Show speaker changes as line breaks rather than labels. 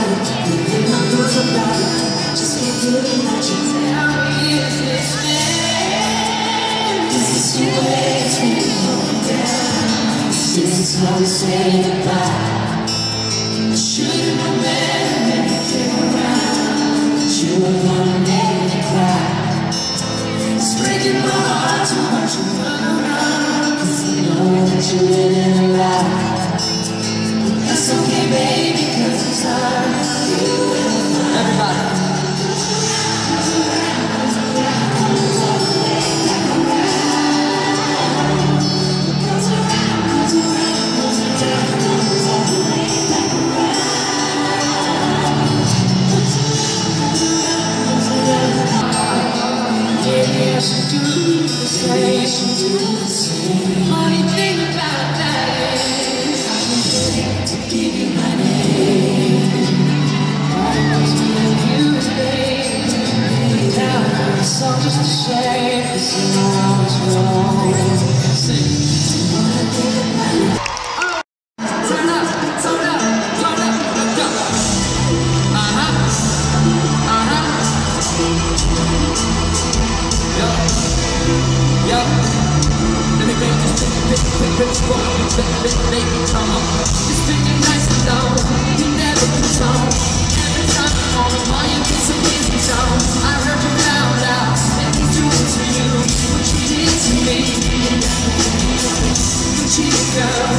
about it. The way my girls about it. Just can't get enough. Tell me, is this fair? Is this the way it's really going down? Is this how we say goodbye? I should've known better when you came around. But you were gonna make me cry. It's breaking my heart to watch you run around. Cause I know that you're living a lie. But that's okay, baby, cause it's hard. Everybody. Funny thing about that is I can forget to give you my name. Always with you, baby. Without it's all just a shame. 'Cause you know I was wrong. Sing. What I think about it. Turn up, turn up, turn up, go. Yo, let me make this quick for you, baby, come on. Just pick it nice and low, you never can tone. Every time I'm on the wire, you get some easy tone. I heard you loud, and he's doing to you what you did to me. You cheated, girl.